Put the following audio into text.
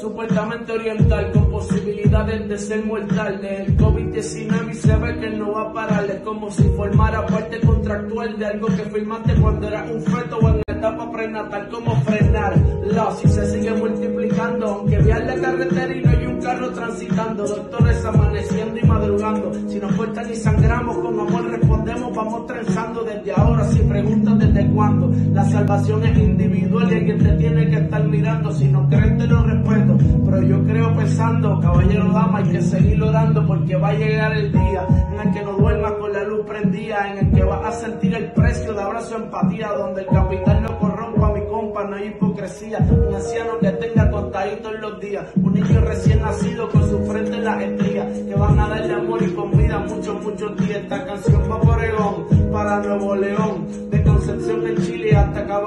supuestamente oriental, con posibilidades de ser mortal. Del COVID-19 y se ve que no va a parar. Es como si formara parte contractual de algo que firmaste cuando eras un feto o en etapa prenatal. ¿Cómo frenarla si se sigue multiplicando? Aunque vean la carretera y no hay un carro transitando, doctores amaneciendo y madrugando. Si nos cortan y sangramos, con amor respondemos, vamos trenzando desde ahora. Si preguntas desde cuándo, la salvación es individual y alguien te tiene que estar mirando. Si no crees te lo respeto, pero yo creo pensando, caballero, dama, hay que seguir orando, porque va a llegar el día en el que no duermas con la luz prendida, en el que vas a sentir el precio de abrazo, empatía, donde el capital no corrompa, mi compa, no hay hipocresía. Un anciano que tenga contadito en los días, un niño recién nacido con su frente en las estrías, que van a darle amor y comida muchos días. Esta canción va por Oregón, para Nuevo León, de Concepción en Chile hasta Cabo